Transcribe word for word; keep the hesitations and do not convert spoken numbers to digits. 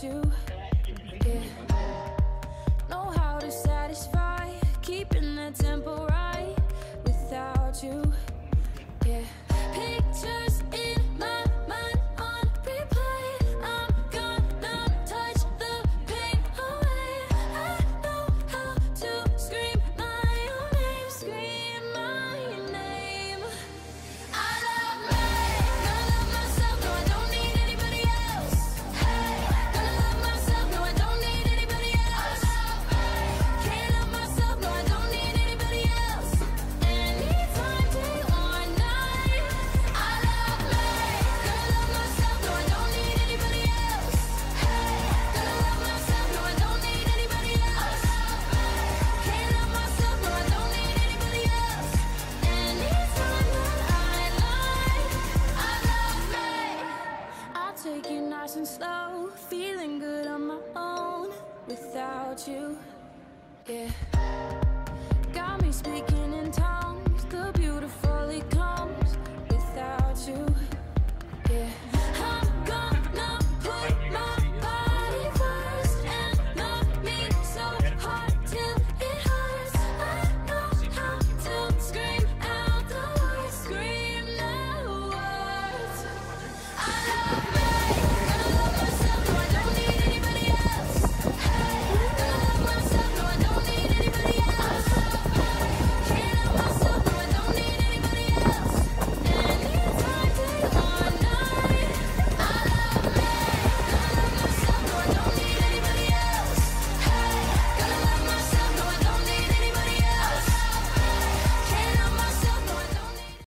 you. Yeah. Know how to satisfy, keeping the tempo right without you. Yeah. Pictures in my mind on replay. I'm gonna touch the pain away. I know how to scream my own name, scream my name. I love me, gonna love myself, no I don't need anybody else. Hey, gonna love myself, no I don't need anybody else. Can't love myself, no I don't need anybody else. Anytime, day or night. I love me, gonna love myself, no I don't need anybody else. Hey, gonna love myself, no I don't need anybody else. Can't love myself, no I don't need anybody else. Anytime that I lie, I love me. I'll take it nice and slow, feeling good on my own without you. Yeah.